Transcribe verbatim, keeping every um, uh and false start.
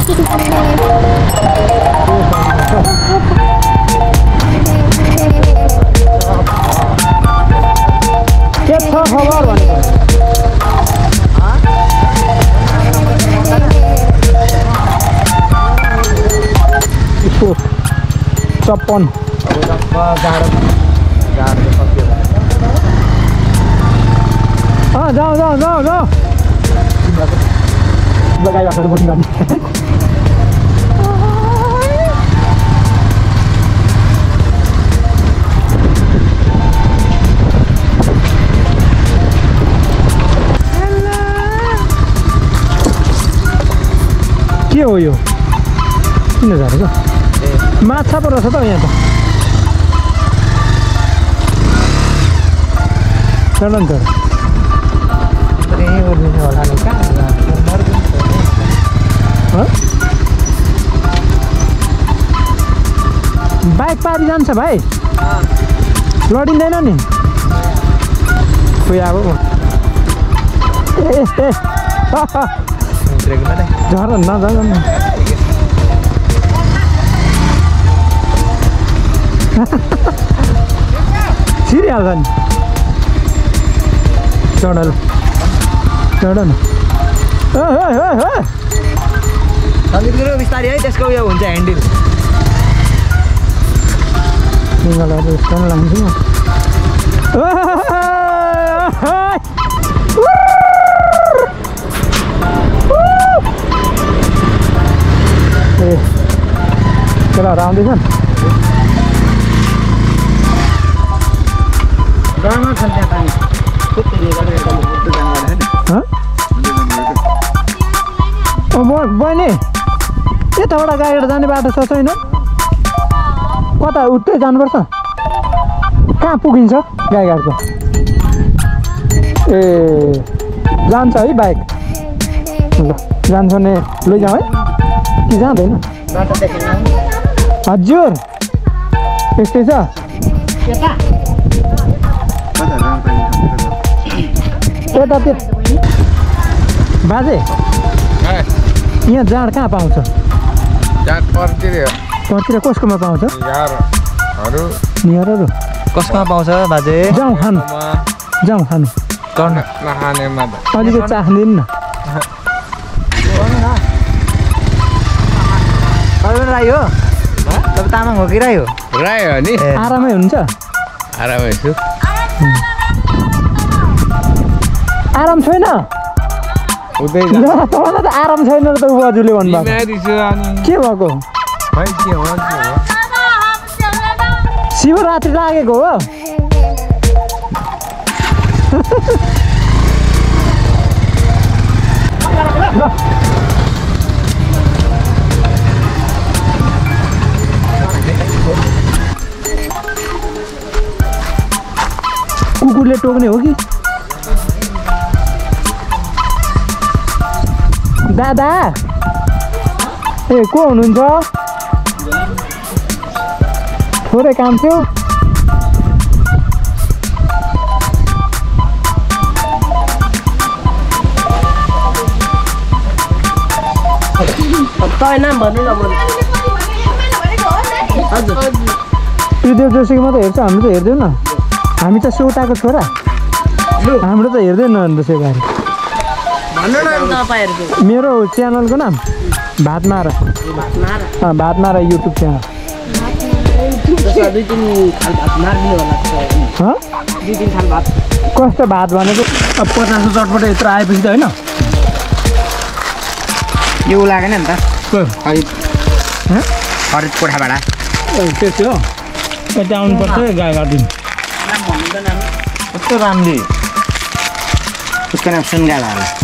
के छ खबर भनेको चप्पन जाऊ जाऊ जाऊ जाऊ लगाइ राखेर बस्नु गाडी के हो यो किन झारेको माछा पो रहेछ त यहाँ त चल नि त बाइक पारी जान्छ भाइ लडिँदैन नि खोइ अब ए ए झर नझर छिरिहाल्छ नि चढल चढ न बिस्तारै है त्यसको उयो हुन्छ ह्यान्डल सिङ्गलहरू यस्तो लाग्छ ए केटाहरू आउँदैछन् गाउँमा छ त्यहाँ पानी बहिनी यताबाट गाडीबाट जाने बाटो छ छैन कता उतै जानुपर्छ कहाँ पुगिन्छ गाईघाटको ए जान्छ है बाइक ल जान्छ भने लैजाउँ है कि जाँदैन हजुर यस्तै छ यता त्यो बाजे यहाँ जाँड कहाँ पाउँछ जाँड पर्तिर पर्तिर कसकोमा पाउँछ नियरहरू कसकोमा पाउँछ बाजे जाउँ खानु जाउँ खानु नखानेमा अलिकति चाख्दिनु न तपाईँ राई हो तपाईँ तामाङ हो कि राई हो राई हो नि आरामै हुन्छ आरामै छु आराम छैन उतै तपाईँलाई त आराम छैन त उ हजुरले भन्नुभएको के भएको शिवरात्रि लागेको हो कुकुरले टोक्ने हो कि दादा ए को हुनुहुन्छ थोरै काम थियो तपाईँ नाम भन्नु न हजुर त्रिदेव जोशीको मात्रै हेर्छ हाम्रो त हेर्दैन न हामी त सोटाको छोरा हाम्रो त हेर्दैन अन्त सेवारी मेरो च्यानलको नाम भात मारा भात मारा युट्युब च्यानल कस्तो भात भनेको अब पचास चटपट यत्रो आएपछि त होइन यो लागेन नि त खरिद खरिद कोठाबाट त्यस्तै हो यता आउनुपर्छ गाई काटिदिनु कस्तो राम्री उसको नाम सुनगाला होला